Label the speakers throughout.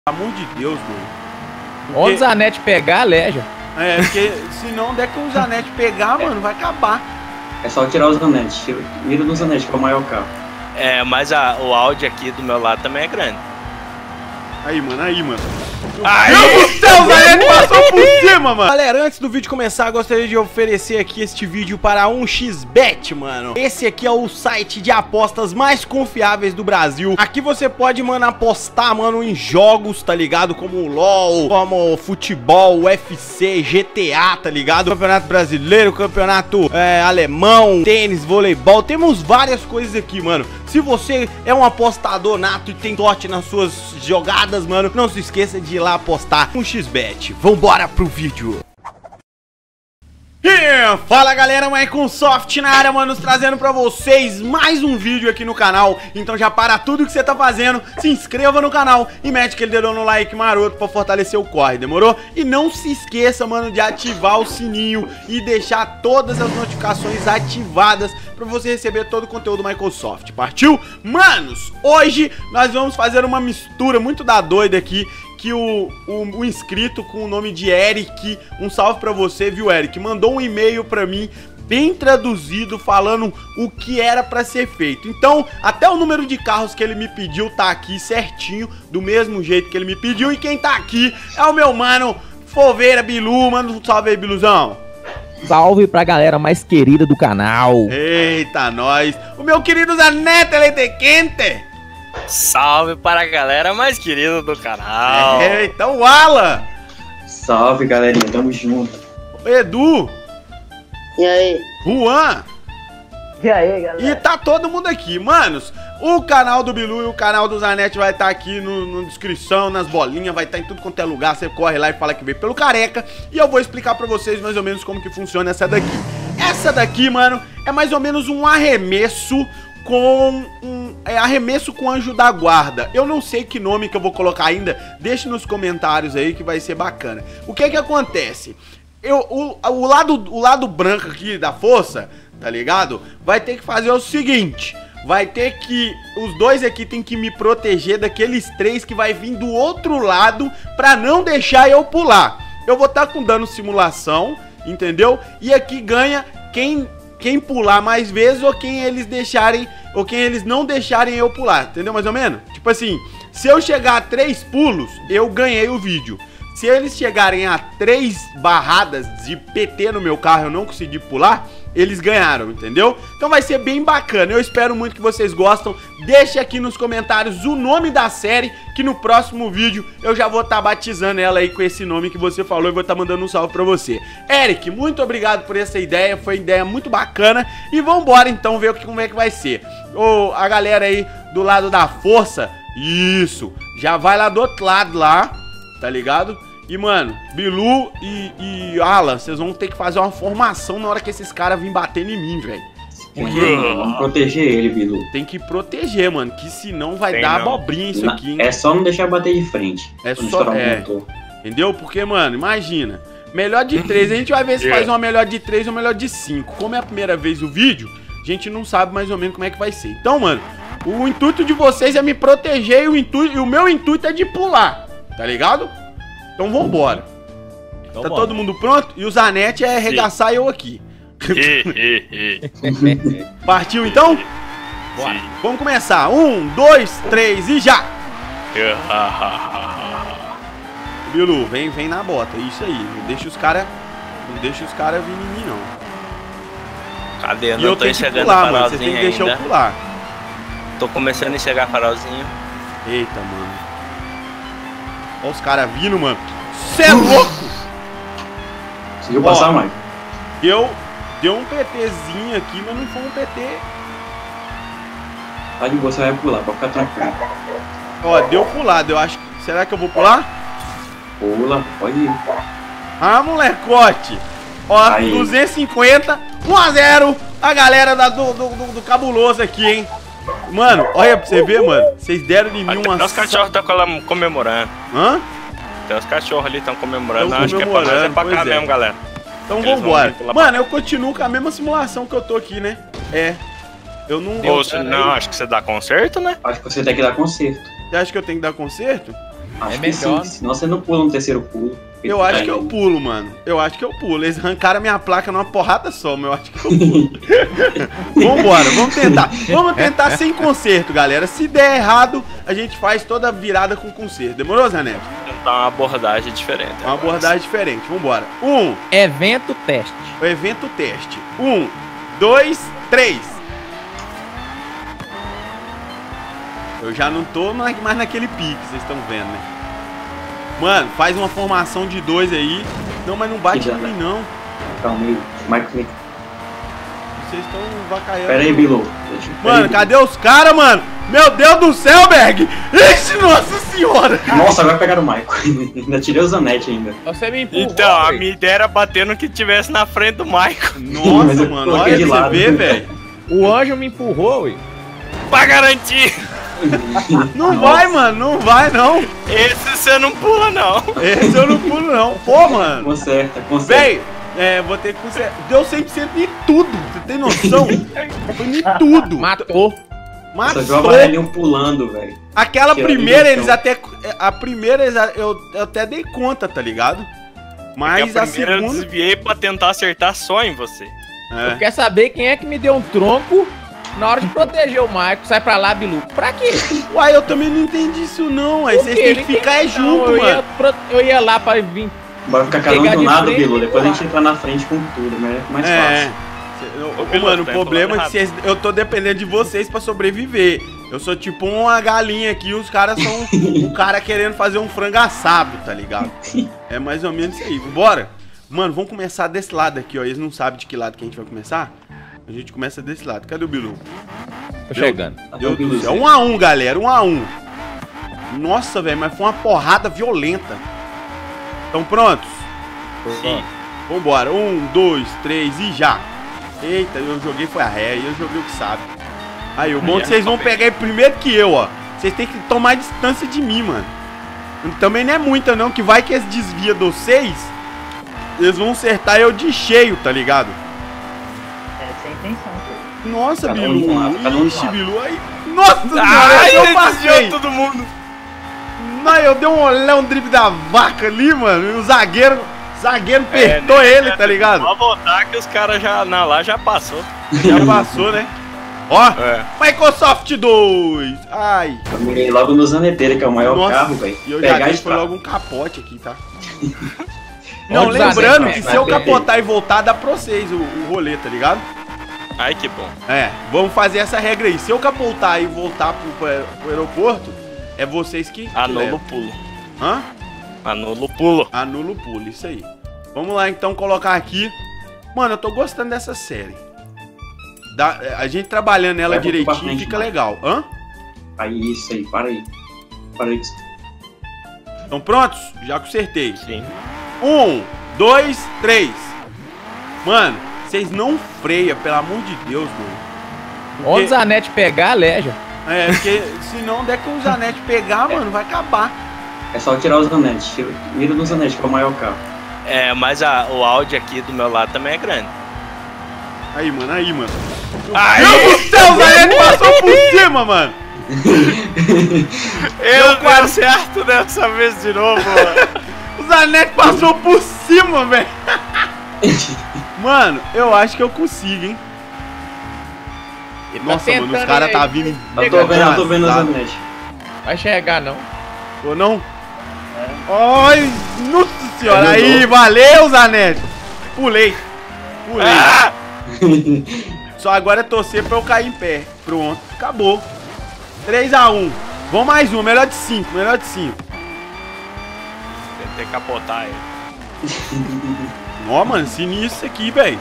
Speaker 1: Pelo amor de Deus, mano.
Speaker 2: Onde o Zanetti pegar, aleja.
Speaker 1: É, porque senão, der que o Zanetti pegar, mano, vai acabar.
Speaker 3: É só tirar o Zanetti. Mira do Zanetti, que é o maior carro.
Speaker 4: É, mas o áudio aqui do meu lado também é grande.
Speaker 1: Aí, mano.
Speaker 4: Ai,
Speaker 1: Meu Deus do céu, o Zanetti passou por cima, mano. Galera, antes do vídeo começar, gostaria de oferecer aqui este vídeo para 1xBet, mano. Esse aqui é o site de apostas mais confiáveis do Brasil. Aqui você pode, mano, apostar, mano, em jogos, tá ligado? Como o LoL, como futebol, UFC, GTA, tá ligado? Campeonato brasileiro, campeonato alemão, tênis, voleibol. Temos várias coisas aqui, mano. Se você é um apostador nato e tem sorte nas suas jogadas, mano, não se esqueça de ir lá apostar 1xBet. Vambora pro vídeo. Fala galera, Microsoft na área, mano, trazendo pra vocês mais um vídeo aqui no canal. Então já para tudo que você tá fazendo, se inscreva no canal e mete aquele dedão no like maroto pra fortalecer o corre, demorou? E não se esqueça, mano, de ativar o sininho e deixar todas as notificações ativadas pra você receber todo o conteúdo Microsoft, partiu? Manos, hoje nós vamos fazer uma mistura muito da doida aqui, que o inscrito com o nome de Eric, um salve pra você, viu, Eric? Mandou um e-mail pra mim, bem traduzido, falando o que era pra ser feito. Então, até o número de carros que ele me pediu tá aqui certinho, do mesmo jeito que ele me pediu. E quem tá aqui é o meu mano, Foveira Bilu. Manda um salve aí, Biluzão.
Speaker 2: Salve pra galera mais querida do canal.
Speaker 1: Eita, nós. O meu querido Zanetti Leite Quente.
Speaker 4: Salve para a galera mais querida do canal.
Speaker 1: Então o Alan.
Speaker 3: Salve, galerinha, tamo junto.
Speaker 1: Edu.
Speaker 5: E aí?
Speaker 1: Juan.
Speaker 5: E aí, galera?
Speaker 1: E tá todo mundo aqui, manos. O canal do Bilu e o canal do Zanetti vai estar aqui na descrição, nas bolinhas, vai estar em tudo quanto é lugar. Você corre lá e fala que veio pelo Careca. E eu vou explicar pra vocês mais ou menos como que funciona essa daqui. Essa daqui, mano, é mais ou menos um arremesso com arremesso com Anjo da Guarda. Eu não sei que nome que eu vou colocar ainda. Deixe nos comentários aí que vai ser bacana. O que acontece? O lado branco aqui da força, tá ligado? Vai ter que fazer o seguinte. Vai ter que... Os dois aqui tem que me proteger daqueles três que vai vir do outro lado pra não deixar eu pular. Eu vou estar com dano simulação, entendeu? E aqui ganha quem pular mais vezes ou quem eles deixarem, ou quem eles não deixarem eu pular, entendeu mais ou menos? Tipo assim, se eu chegar a 3 pulos, eu ganhei o vídeo. Se eles chegarem a 3 barradas de PT no meu carro e eu não conseguir pular, eles ganharam, entendeu? Então vai ser bem bacana, eu espero muito que vocês gostam. Deixe aqui nos comentários o nome da série, que no próximo vídeo eu já vou estar batizando ela aí com esse nome que você falou e vou estar mandando um salve pra você. Eric, muito obrigado por essa ideia, foi uma ideia muito bacana. E vambora então ver como é que vai ser. A galera aí do lado da força, isso, já vai lá do outro lado lá, tá ligado? E, mano, Bilu e Alan, vocês vão ter que fazer uma formação na hora que esses caras virem batendo em mim, velho.
Speaker 3: Vamos proteger ele, Bilu.
Speaker 1: Tem que proteger, mano, que senão vai dar abobrinha isso aqui, hein?
Speaker 3: É só não deixar bater de frente.
Speaker 1: É só, entendeu? Porque, mano, imagina, melhor de 3, a gente vai ver se faz uma melhor de 3 ou melhor de 5. Como é a primeira vez o vídeo, a gente não sabe mais ou menos como é que vai ser. Então, mano, o intuito de vocês é me proteger e o meu intuito é de pular, tá ligado? Então vambora. Então, tá todo mundo pronto? E o Zanetti é arregaçar eu aqui. Partiu então? Bora. Vamos começar. 1, 2, 3 e já! Bilu, vem na bota. Isso aí. Não deixa os caras virem em mim, não.
Speaker 4: Cadê? Eu
Speaker 1: e
Speaker 4: não
Speaker 1: eu
Speaker 4: tô enxergando
Speaker 1: pular,
Speaker 4: o farolzinho
Speaker 1: mano. Você tem que deixar eu pular.
Speaker 4: Tô começando a enxergar farolzinho.
Speaker 1: Eita, mano. Olha os caras vindo, mano. Cê é louco!
Speaker 3: Conseguiu passar, Mike?
Speaker 1: Deu um PTzinho aqui, mas não foi um PT.
Speaker 3: Tá de boa, você vai pular, pode ficar tranquilo.
Speaker 1: Ó, deu pulado, eu acho. Será que eu vou pular?
Speaker 3: Pula, pode ir.
Speaker 1: Ah, molecote! Ó, aí. 250, 1-0, a galera do cabuloso aqui, hein? Mano, olha pra você ver, mano. Vocês deram em mim uma...
Speaker 4: Os cachorros estão comemorando.
Speaker 1: Hã?
Speaker 4: Tem os cachorros ali que estão comemorando. Acho que é pra nós, é pra cá mesmo, galera.
Speaker 1: Então vambora. Mano, eu continuo com a mesma simulação que eu tô aqui, né? Eu não...
Speaker 4: Não, acho que você dá conserto, né?
Speaker 3: Acho que você tem que dar conserto.
Speaker 1: Você acha que eu tenho que dar conserto?
Speaker 3: Acho
Speaker 2: É
Speaker 3: que
Speaker 2: melhor.
Speaker 3: sim, senão você não pula no terceiro pulo.
Speaker 1: Eu acho que eu pulo, mano. Eu acho que eu pulo. Eles arrancaram a minha placa numa porrada só, mas eu acho que eu pulo. Vambora, vamos tentar. Vamos tentar sem conserto, galera. Se der errado, a gente faz toda a virada com conserto. Demorou, Zanetti?
Speaker 4: Tentar uma abordagem diferente.
Speaker 1: Uma abordagem diferente. Vambora.
Speaker 2: Evento teste.
Speaker 1: O evento teste. 1, 2, 3. Eu já não tô mais naquele pique, vocês estão vendo, né? Mano, faz uma formação de 2 aí. Não, mas não bate em mim, não.
Speaker 3: Calma aí, Michael.
Speaker 1: Vocês estão vacaiando.
Speaker 3: Pera aí, Bilu.
Speaker 1: Mano, cadê os caras, mano? Meu Deus do céu, Berg! Ixi, nossa senhora!
Speaker 3: Nossa, agora pegaram o Michael. Ainda tirei o Zanetti ainda.
Speaker 2: Você me empurrou.
Speaker 4: Então, a
Speaker 2: velho.
Speaker 4: minha ideia era bater no que tivesse na frente do Michael.
Speaker 1: Nossa,
Speaker 3: Mas eu
Speaker 1: mano,
Speaker 3: coloquei
Speaker 1: olha
Speaker 3: de
Speaker 1: pra você
Speaker 3: lado.
Speaker 1: ver, velho.
Speaker 2: O anjo me empurrou, ué.
Speaker 4: Pra garantir.
Speaker 1: Não vai, mano, não vai, não.
Speaker 4: Esse você não pula, não.
Speaker 1: Esse eu não pulo, não. Pô, mano.
Speaker 3: Conserta.
Speaker 1: Véi, vou ter que consertar. Deu 100% em tudo, você tem noção? Foi em tudo.
Speaker 2: Matou.
Speaker 3: Só viu o
Speaker 1: Matou.
Speaker 3: amarelinho pulando, velho.
Speaker 1: Aquela
Speaker 3: Tira
Speaker 1: primeira,
Speaker 3: ali,
Speaker 1: eles
Speaker 3: então.
Speaker 1: até... A primeira, eu até dei conta, tá ligado? Mas
Speaker 4: a
Speaker 1: a
Speaker 4: primeira eu
Speaker 1: segunda...
Speaker 4: desviei pra tentar acertar só em você.
Speaker 2: Eu quero saber quem é que me deu um tronco na hora de proteger o Michael. Sai pra lá, Bilu. Pra quê?
Speaker 1: Uai, eu também não entendi isso não. Aí
Speaker 2: Por
Speaker 1: vocês
Speaker 2: quê?
Speaker 1: têm que
Speaker 2: Ninguém-
Speaker 1: ficar junto,
Speaker 2: Não,
Speaker 1: mano.
Speaker 2: eu ia lá pra vir.
Speaker 3: Bora ficar cada um
Speaker 2: Pegar
Speaker 3: do
Speaker 2: de
Speaker 3: lado,
Speaker 2: frente
Speaker 3: Bilu.
Speaker 2: e
Speaker 3: Depois a gente
Speaker 2: pular.
Speaker 3: entra na frente com tudo, mas é mais fácil.
Speaker 1: Mano, o
Speaker 4: tá
Speaker 1: problema é
Speaker 4: falando
Speaker 1: que eu tô dependendo de vocês pra sobreviver. Eu sou tipo uma galinha aqui, os caras são um cara querendo fazer um frango assado, tá ligado? É mais ou menos isso aí. Bora? Mano, vamos começar desse lado aqui, ó. Eles não sabem de que lado que a gente vai começar. A gente começa desse lado. Cadê o Bilu?
Speaker 2: Tô chegando.
Speaker 1: Deus do céu. 1 a 1, galera. 1 a 1. Nossa, velho, mas foi uma porrada violenta. Estão prontos?
Speaker 4: Sim.
Speaker 1: Vambora. 1, 2, 3 e já. Eita, eu joguei foi a ré, e eu joguei o que sabe. Aí, o bom é que vocês vão pegar ele primeiro que eu, ó. Vocês têm que tomar distância de mim, mano. Também não é muita, não, que vai que eles desviam de vocês. Eles vão acertar eu de cheio, tá ligado?
Speaker 5: Essa é a intenção, pô.
Speaker 1: Nossa,
Speaker 3: Cada um de um lado, cada um de um
Speaker 1: Bilu. Ixi,
Speaker 3: lado.
Speaker 1: Bilu, aí. Nossa senhora,
Speaker 4: Ai,
Speaker 1: eu
Speaker 4: ele
Speaker 1: passei.
Speaker 4: desviou todo mundo.
Speaker 1: Não, eu dei um olé, um drible da vaca ali, mano. E o zagueiro apertou ele, tá ligado?
Speaker 4: Pode voltar que os caras já lá já passou.
Speaker 1: Já passou, né? Ó,
Speaker 4: É.
Speaker 1: Microsoft 2. Ai.
Speaker 3: Eu mirei logo no Zaneteiro, que é o maior carro, velho.
Speaker 1: E eu já
Speaker 3: Pegar
Speaker 1: dei
Speaker 3: e
Speaker 1: foi logo um capote aqui, tá?
Speaker 2: Não,
Speaker 1: Não, lembrando
Speaker 2: Zanetti,
Speaker 1: que
Speaker 2: vai
Speaker 1: se eu
Speaker 2: ter.
Speaker 1: capotar e voltar, dá pra vocês o rolê, tá ligado?
Speaker 4: Ai, que bom.
Speaker 1: É, vamos fazer essa regra aí. Se eu capotar e voltar pro aeroporto, é vocês que
Speaker 4: Anula
Speaker 1: levam.
Speaker 4: o pulo.
Speaker 1: Hã?
Speaker 4: Anula o pulo.
Speaker 1: Anula o pulo, isso aí. Vamos lá, então, colocar aqui. Mano, eu tô gostando dessa série. A gente trabalhando ela
Speaker 3: Vai um pouco pra
Speaker 1: direitinho
Speaker 3: frente,
Speaker 1: fica
Speaker 3: mano.
Speaker 1: legal. Hã?
Speaker 3: Aí, isso aí, para aí. Para aí.
Speaker 1: Estão prontos? Já consertei.
Speaker 4: Sim.
Speaker 1: 1, 2, 3. Mano, vocês não freiam, pelo amor de Deus, mano.
Speaker 2: Onde o Zanetti pegar, aleja.
Speaker 1: É, porque senão, der que o Zanetti pegar, mano, vai acabar.
Speaker 3: É só tirar os Zanetti. Mira no Zanetti, que é o maior carro.
Speaker 4: É, mas o áudio aqui do meu lado também é grande.
Speaker 1: Aí, mano, aí, mano.
Speaker 4: Ai!
Speaker 1: Meu Deus do céu, o Zanetti passou por cima, mano.
Speaker 4: Eu deu certo dessa vez de novo, mano.
Speaker 1: O Zanetti passou por cima, velho. Mano, eu acho que eu consigo, hein.
Speaker 2: Ele
Speaker 1: Nossa,
Speaker 2: tá
Speaker 1: mano, os
Speaker 2: tentando
Speaker 1: caras
Speaker 2: aí.
Speaker 1: tá vindo.
Speaker 3: Eu tô vendo o Zanetti.
Speaker 2: Vai chegar, não.
Speaker 1: Ou não? Ai, nossa senhora. Aí, valeu, Zanetti. Pulei.
Speaker 4: Ah!
Speaker 1: Só agora é torcer pra eu cair em pé. Pronto, acabou. 3 a 1. Vamos mais um, melhor de 5, melhor de 5.
Speaker 4: Tentei capotar ele.
Speaker 1: Ó, mano, sinistro isso aqui, velho.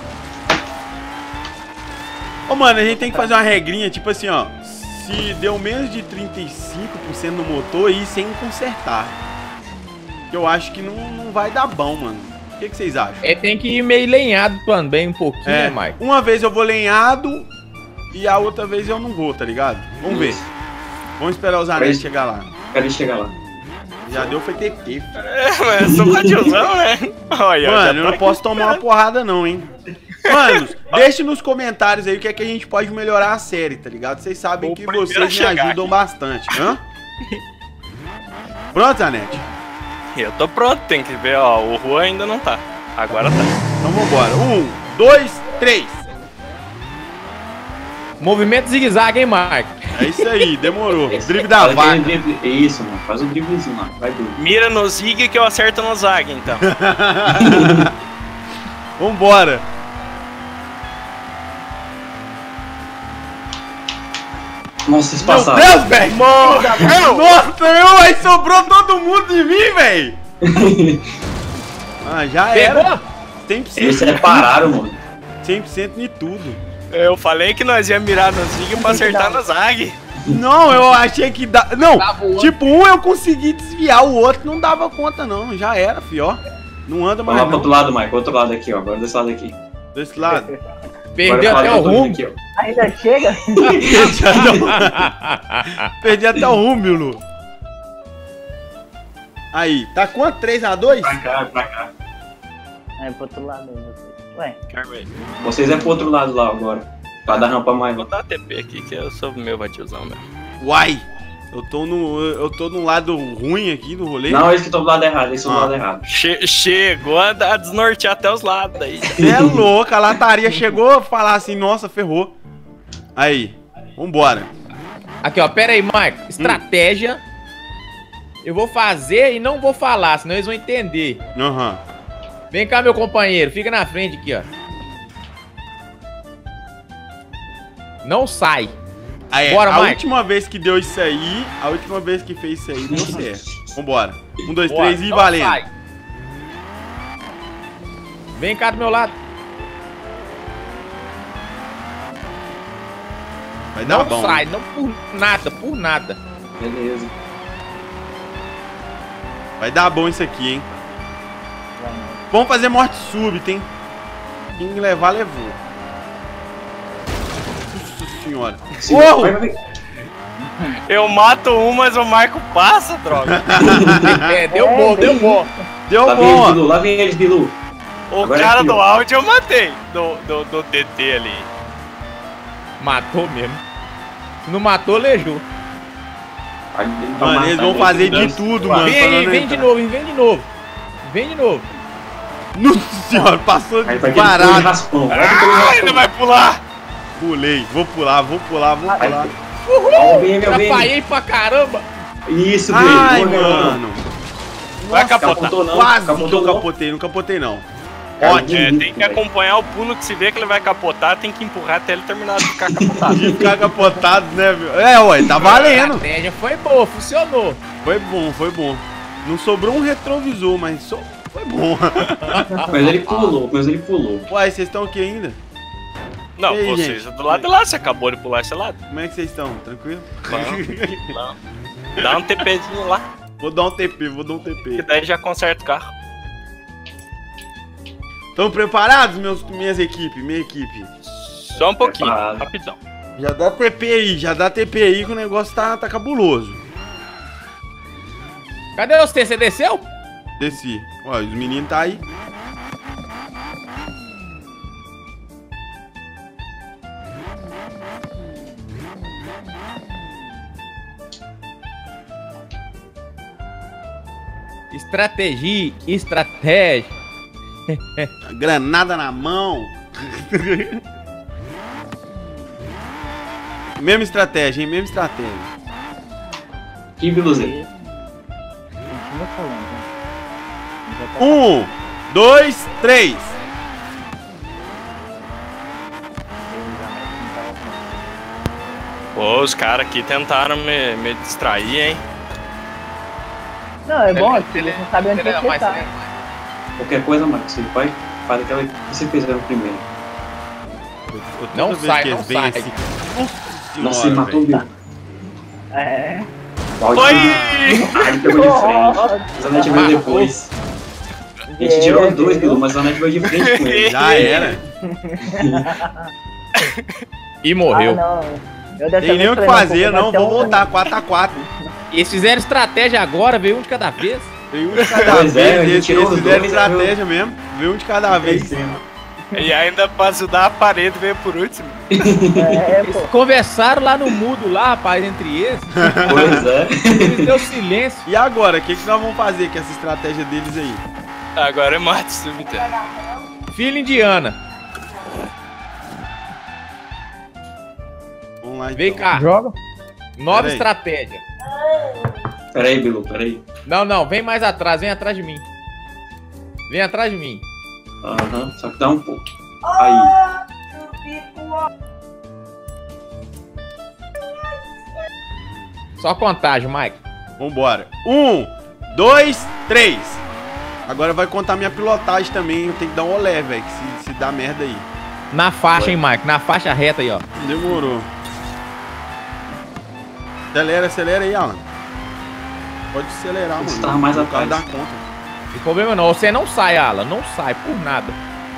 Speaker 1: Ô, mano, a gente tem que fazer uma regrinha, tipo assim, ó. Se deu menos de 35% no motor, aí sem consertar. Eu acho que não vai dar bom, mano. O que vocês acham?
Speaker 2: Ele tem que ir meio lenhado também um pouquinho, né, Mike?
Speaker 1: Uma vez eu vou lenhado e a outra vez eu não vou, tá ligado? Vamos ver. Vamos esperar o Zanetti chegar lá.
Speaker 3: Quero ele chegar lá.
Speaker 1: Já deu, foi TT.
Speaker 4: É, mas sou patiozão, né? Olha,
Speaker 1: Mano, eu
Speaker 4: já
Speaker 1: não posso tomar uma porrada não, hein? Mano, deixe nos comentários aí o que é que a gente pode melhorar a série, tá ligado? Vocês sabem
Speaker 4: O
Speaker 1: que
Speaker 4: primeiro a
Speaker 1: vocês me
Speaker 4: chegar
Speaker 1: ajudam
Speaker 4: aqui.
Speaker 1: bastante. Hã? pronto, Zanetti?
Speaker 4: Eu tô pronto, tem que ver, ó. O Juan ainda não tá. Agora tá.
Speaker 1: Então vambora. 1, 2, 3.
Speaker 2: Movimento zigue-zague, hein, Marco?
Speaker 1: É isso aí, demorou. Drible da
Speaker 3: Faz aquele
Speaker 1: vaca.
Speaker 3: drible- Isso, mano. Faz um driblezinho lá. Vai doido.
Speaker 4: Mira no Zig que eu acerto no Zag, então.
Speaker 1: Vambora.
Speaker 3: Nossa, vocês
Speaker 1: Meu
Speaker 3: passaram.
Speaker 1: Deus, velho. Nossa, aí sobrou todo mundo de mim, velho. Ah, já era.
Speaker 2: Pegou?
Speaker 1: 100%.
Speaker 3: Eles separaram, mano.
Speaker 1: 100% de tudo.
Speaker 4: Eu falei que nós ia mirar no Zig pra acertar no Zag.
Speaker 1: Não, eu achei que dá. Não,
Speaker 2: Tá voando.
Speaker 1: tipo, um eu consegui desviar, o outro não dava conta, não. Já era, fio, ó. Não anda
Speaker 3: Vamos
Speaker 1: mais
Speaker 3: lá pro outro
Speaker 1: não.
Speaker 3: lado, Mike. Outro lado aqui, ó. Agora desse lado aqui.
Speaker 1: Desse lado.
Speaker 2: Perdeu
Speaker 3: Agora
Speaker 2: até
Speaker 3: fala
Speaker 2: o
Speaker 3: que eu tô
Speaker 2: rumo.
Speaker 3: aqui, ó.
Speaker 5: Ainda chega?
Speaker 1: Perdi até o rumo, Bilu. Aí, tá quanto? 3x2?
Speaker 3: Pra cá, pra cá.
Speaker 5: É, pro outro lado aí, vocês. Ué,
Speaker 4: Carmen,
Speaker 3: Vocês é pro outro lado lá agora. Pra dar rampa mais.
Speaker 4: vou dar TP aqui, que eu sou meu vatiozão mesmo.
Speaker 1: Uai! Eu tô no lado ruim aqui do rolê.
Speaker 3: Não, eles que estão do lado errado. Eles estão do lado errado.
Speaker 4: Chegou a desnortear até os lados aí.
Speaker 1: Você é louco, a lataria chegou a falar assim, nossa, ferrou. Aí, vambora.
Speaker 2: Aqui, ó, pera aí, Marco. Estratégia. Eu vou fazer e não vou falar, senão eles vão entender.
Speaker 1: Aham.
Speaker 2: Vem cá, meu companheiro. Fica na frente aqui, ó. Não sai.
Speaker 1: Aí,
Speaker 2: Bora,
Speaker 1: a
Speaker 2: Mike.
Speaker 1: última vez que deu isso aí, a última vez que fez isso aí, deu certo. Vambora. 1, 2,
Speaker 2: Bora,
Speaker 1: 3 e
Speaker 2: não
Speaker 1: valendo.
Speaker 2: sai. Vem cá do meu lado.
Speaker 1: Vai dar
Speaker 2: Não
Speaker 1: bom.
Speaker 2: sai, não por nada, por nada.
Speaker 3: Beleza.
Speaker 1: Vai dar bom isso aqui, hein?
Speaker 5: vai não.
Speaker 1: Vamos fazer morte súbita, hein? Quem levar, levou. Nossa senhora. Uou!
Speaker 3: Vai, vai, vai.
Speaker 4: Eu mato um, mas o Marco passa, droga.
Speaker 2: É, deu bom, deu bom.
Speaker 1: Deu
Speaker 3: Lá vem
Speaker 1: bom,
Speaker 3: eles,
Speaker 1: ó.
Speaker 3: Bilu. Lá vem eles, Bilu.
Speaker 4: O
Speaker 3: Agora
Speaker 4: cara
Speaker 3: aqui,
Speaker 4: do
Speaker 3: ó.
Speaker 4: áudio eu matei. Do TT ali.
Speaker 2: Matou mesmo. Se não matou, lejou.
Speaker 1: Mano, eles vão fazer de tudo, mano.
Speaker 2: Vem
Speaker 1: pra
Speaker 2: aí,
Speaker 1: não
Speaker 2: vem de
Speaker 1: entrar.
Speaker 2: novo, vem de novo. Vem de novo.
Speaker 1: Nossa senhora, passou
Speaker 3: Aí vai aquele
Speaker 1: disparado.
Speaker 3: raspão. Vai
Speaker 4: Ah,
Speaker 3: aquele
Speaker 4: ele
Speaker 3: raspão.
Speaker 4: vai pular.
Speaker 1: Pulei, vou pular, vou pular, vou pular.
Speaker 3: Ó, vem, meu bem.
Speaker 2: Atrapalhei pra caramba.
Speaker 3: Isso,
Speaker 1: Ai,
Speaker 3: Bilu.
Speaker 1: mano.
Speaker 4: Vai capotar.
Speaker 3: Capotou não.
Speaker 1: Quase que
Speaker 3: Capotou
Speaker 1: eu
Speaker 3: não.
Speaker 1: capotei, não capotei não.
Speaker 3: Ótimo.
Speaker 4: É, tem que acompanhar o pulo que se vê que ele vai capotar, tem que empurrar até ele terminar de ficar capotado.
Speaker 1: De ficar capotado, né, meu? É, ué, tá
Speaker 2: A
Speaker 1: valendo.
Speaker 2: estratégia foi boa, funcionou.
Speaker 1: Foi bom, foi bom. Não sobrou um retrovisor, mas foi bom.
Speaker 3: Mas ele pulou, mas ele pulou.
Speaker 1: Uai, vocês estão aqui ainda?
Speaker 4: Não,
Speaker 1: E aí,
Speaker 4: vocês
Speaker 1: gente?
Speaker 4: do lado de lá, você acabou de pular esse lado.
Speaker 1: Como é que vocês estão? Tranquilo?
Speaker 4: Dá um TPzinho lá,
Speaker 1: Vou dar um TP, vou dar um
Speaker 4: que
Speaker 1: TP.
Speaker 4: daí já conserta o carro.
Speaker 1: Estão preparados, minhas equipes? Minha equipe.
Speaker 4: Só um pouquinho,
Speaker 3: Preparado.
Speaker 4: rapidão.
Speaker 1: Já dá TP aí, já dá TP aí que o negócio tá cabuloso.
Speaker 2: Cadê você? Você desceu?
Speaker 1: Desci. Ó, os meninos tá aí.
Speaker 2: Estratégia.
Speaker 1: Granada na mão. Mesma estratégia, hein? Mesma estratégia.
Speaker 3: Que Biluzinho.
Speaker 5: Continua falando, né? Já tá
Speaker 1: 1, 2, 3.
Speaker 4: Pô, os caras aqui tentaram me distrair, hein?
Speaker 5: Não, é bom, porque eles não sabem onde
Speaker 2: Acelera
Speaker 5: você
Speaker 2: mais,
Speaker 5: tá.
Speaker 2: acelera mais.
Speaker 3: Qualquer coisa, Marcos, você vai, faz aquela que você fez no primeiro.
Speaker 2: Não
Speaker 1: Toda vez
Speaker 2: sai,
Speaker 1: que
Speaker 2: não
Speaker 1: eles vêm
Speaker 2: sai.
Speaker 1: assim-
Speaker 3: Nossa, ele matou o
Speaker 1: velho.
Speaker 3: Bilu.
Speaker 5: É.
Speaker 4: Foi!
Speaker 3: Ah, ele pegou de frente. O Zanetti veio depois. A gente tirou os dois, Bilu, mas o Zanetti veio de frente com ele.
Speaker 1: Já era.
Speaker 2: E morreu.
Speaker 5: Ah, não. Eu dessa
Speaker 1: Tem
Speaker 5: vez
Speaker 1: nem o que
Speaker 5: falei,
Speaker 1: fazer, não.
Speaker 5: bater
Speaker 1: Vou
Speaker 5: um-
Speaker 1: voltar 4x4.
Speaker 2: Eles fizeram estratégia agora, veio um de cada vez.
Speaker 1: Veio um de cada
Speaker 3: Pois é,
Speaker 1: vez.
Speaker 3: ele
Speaker 1: Eles
Speaker 3: tirou os
Speaker 1: fizeram
Speaker 3: dois,
Speaker 1: estratégia mesmo. Veio um de cada vez.
Speaker 4: E ainda pra ajudar a parede veio por último.
Speaker 2: Eles conversaram lá no mudo, lá, rapaz, entre eles.
Speaker 3: Pois é.
Speaker 2: Eles deu silêncio.
Speaker 1: E agora, o que nós vamos fazer com essa estratégia deles aí?
Speaker 4: Agora é morte súbita.
Speaker 2: Filha indiana.
Speaker 1: Vamos lá, então.
Speaker 2: Vem cá.
Speaker 5: Joga.
Speaker 2: Nova
Speaker 1: Pera aí.
Speaker 2: estratégia.
Speaker 3: Pera aí, Bilu, pera aí.
Speaker 2: Não, vem mais atrás, vem atrás de mim. Vem atrás de mim.
Speaker 3: Aham, só que dá um pouco. Aí.
Speaker 2: Só contagem, Mike.
Speaker 1: Vambora. 1, 2, 3. Agora vai contar minha pilotagem também. Eu tenho que dar um olé, velho. Se dá merda aí.
Speaker 2: Na faixa, hein, Mike? Na faixa reta aí, ó.
Speaker 1: Demorou. Acelera aí, Alan. Pode acelerar,
Speaker 3: Você
Speaker 1: mano.
Speaker 3: tava mais
Speaker 1: O cara
Speaker 3: atrás.
Speaker 1: dá conta.
Speaker 2: Não tem problema não. Você não sai, Alan. Não sai por nada.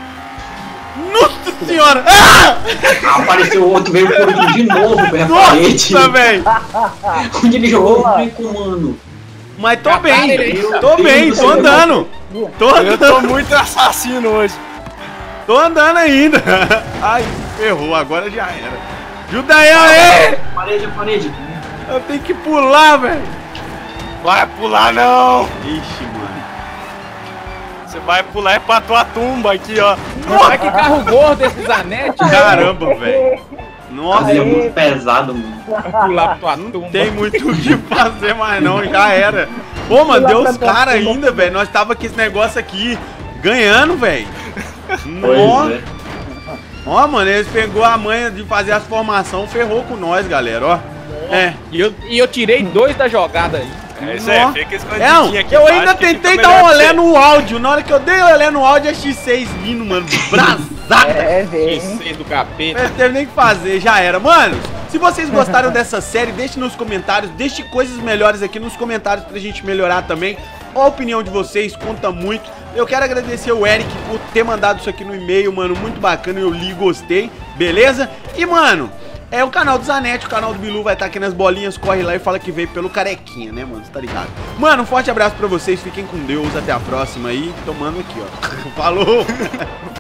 Speaker 1: Nossa senhora! Ah!
Speaker 3: Apareceu outro, veio por último de novo, velho. Parede.
Speaker 1: Nossa, velho!
Speaker 3: Onde ele jogou o treco, mano?
Speaker 1: Mas tô
Speaker 2: Já tá
Speaker 1: bem,
Speaker 2: ele aí.
Speaker 1: tô bem, tô andando. Tô
Speaker 4: Eu tô
Speaker 1: andando,
Speaker 4: muito assassino hoje.
Speaker 1: tô andando ainda. Ai, ferrou, agora já era. Ajuda aí!
Speaker 3: Parede.
Speaker 1: Eu tenho que pular, velho.
Speaker 4: Vai pular não.
Speaker 1: Ixi, mano.
Speaker 4: Você vai pular é pra tua tumba aqui, ó.
Speaker 2: Olha que carro gordo esse Zanetti.
Speaker 1: Caramba, velho. Nossa,
Speaker 3: Ele é muito pesado, mano.
Speaker 2: Pular pra tua
Speaker 1: não
Speaker 2: tumba.
Speaker 1: tem muito o que fazer mais não, já era. Pô, mano, deu os caras ainda, velho. Nós tava com esse negócio aqui ganhando, velho.
Speaker 3: Pois
Speaker 1: Nossa.
Speaker 3: é.
Speaker 1: Ó, mano, eles pegou a manha de fazer as formações, ferrou com nós, galera, ó. É.
Speaker 2: E eu tirei 2 da jogada aí.
Speaker 4: É isso aí, fica
Speaker 1: Não,
Speaker 4: escondidinho aqui
Speaker 1: eu
Speaker 4: embaixo
Speaker 1: ainda
Speaker 4: que fica
Speaker 1: tentei
Speaker 4: melhor
Speaker 1: dar um
Speaker 4: pra
Speaker 1: olé
Speaker 4: você.
Speaker 1: no áudio. Na hora que eu dei o olé no áudio, é X6 vindo, mano. Brasada.
Speaker 5: Vem.
Speaker 2: 6 do capeta.
Speaker 1: Não teve nem o que fazer, já era. Mano, se vocês gostaram dessa série, deixe nos comentários. Deixe coisas melhores aqui nos comentários pra gente melhorar também. A opinião de vocês conta muito. Eu quero agradecer o Eric por ter mandado isso aqui no e-mail, mano. Muito bacana, eu li e gostei. Beleza? E, mano, é o canal do Zanetti, o canal do Bilu vai estar aqui nas bolinhas. Corre lá e fala que veio pelo Carequinha, né, mano? Você tá ligado? Mano, um forte abraço pra vocês. Fiquem com Deus. Até a próxima aí. Tomando aqui, ó. Falou!